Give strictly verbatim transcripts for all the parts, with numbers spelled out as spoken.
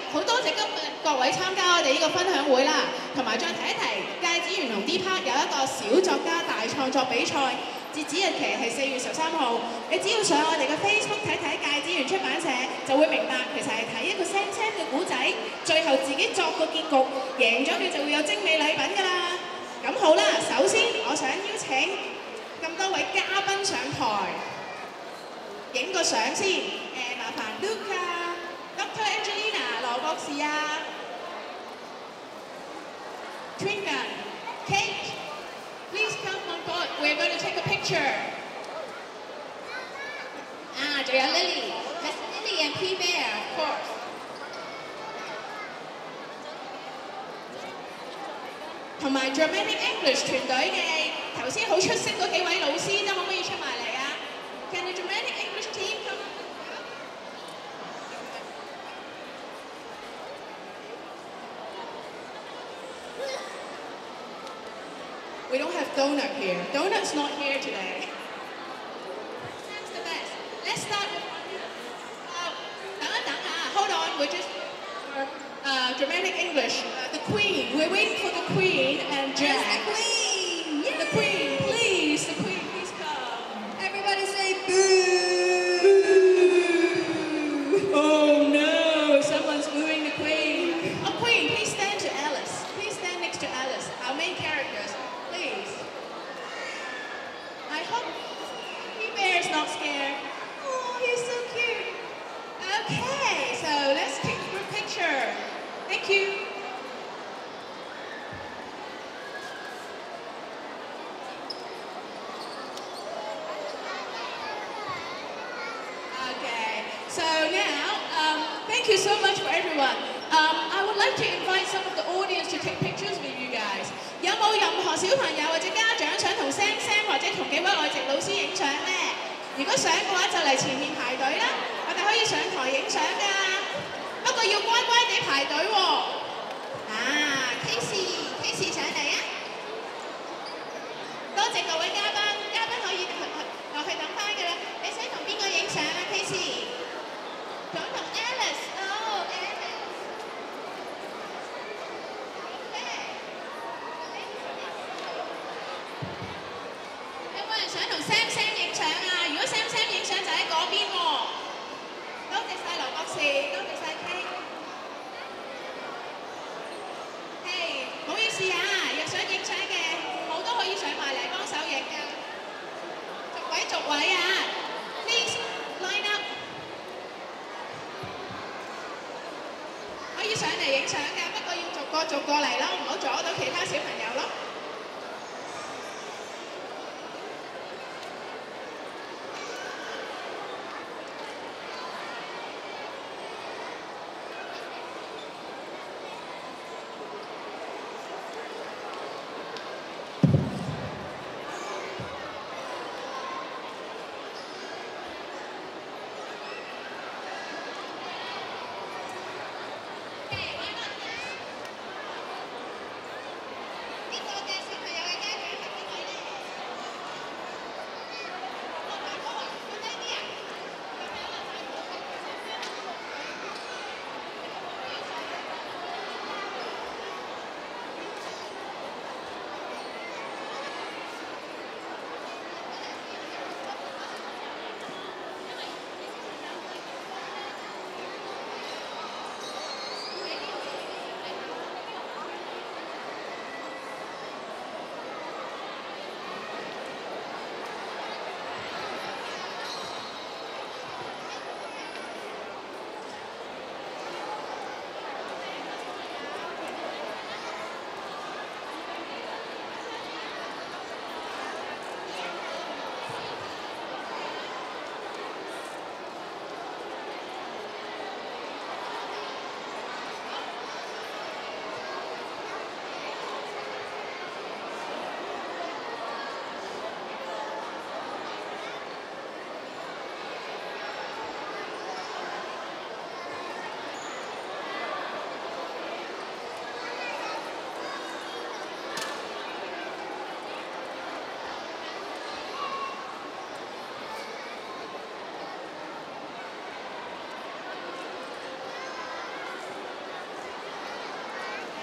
好多謝今日各位參加我哋呢個分享會啦，同埋再提一提芥子園同 D Park 有一個小作家大創作比賽，截止日期係四月十三號。你只要上我哋嘅 Facebook 睇睇芥子園出版社，就會明白其實係睇一個 Sam Sam 嘅古仔，最後自己作個結局，贏咗佢就會有精美禮品㗎啦。咁好啦，首先我想邀請咁多位嘉賓上台影個相先。誒，麻煩 Luca、Doctor Angelina 羅博士啊 ，Twinkle、Kate。Please come on board. We're going to take a picture. 啊，仲有 Lily、Miss Lily and P Bear, of course. 同埋 Dramatic English 團隊嘅頭先好出色嗰幾位老師都可唔可以出埋嚟啊 ？Can the Dramatic English team come on? We don't have Donut here. Donut's not here today. That's the best. Let's start with uh, 等一等啊 Hold on, we're just for uh, Dramatic English. Uh, the Queen. We're waiting for the Queen and Jack. Yes, the Queen. Yay. The Queen, please. The Queen, please come. Everybody say boo. Oh no, someone's booing the Queen. Oh, Queen, please stand to Alice. Please stand next to Alice, our main characters. Please. I hope P-Bear's not scared. Oh, he's so cute. Okay, so let's take a group picture. Thank you. Okay, so now, um, thank you so much for everyone. Um, I would like to invite some of the audience to take pictures with you guys. 有冇任何小朋友或者家長想同 Sam Sam 或者同幾位外籍老師影相呢？如果想嘅話，就嚟前面排隊啦，我哋可以上台影相㗎。不過要乖乖地排隊喎。啊 ，Casey，Casey 上嚟啊！多謝各位嘉賓，嘉賓可以落去等翻㗎啦。你想同邊個影相啊 ，Casey？ 想同 Alice， 哦 ，Alice。想同 Sam Sam 影相啊！如果 Sam Sam 影相就喺嗰邊喎。多謝晒羅博士，多謝晒 Kate。係，唔好意思啊，若想影相嘅父母都可以上埋嚟幫手影㗎。逐位逐位啊 ，Please line up。可以上嚟影相㗎，不過要逐個逐個嚟咯，唔好阻到其他小朋友咯。呢個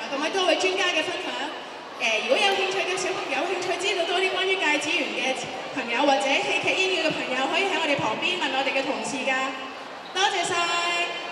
咁位多位專家嘅分享。誒，如果有興趣嘅小朋友，有興趣知道多啲關於芥子園嘅朋友或者戲劇英語嘅朋友，可以喺我哋旁邊問我哋嘅同事㗎。多謝晒。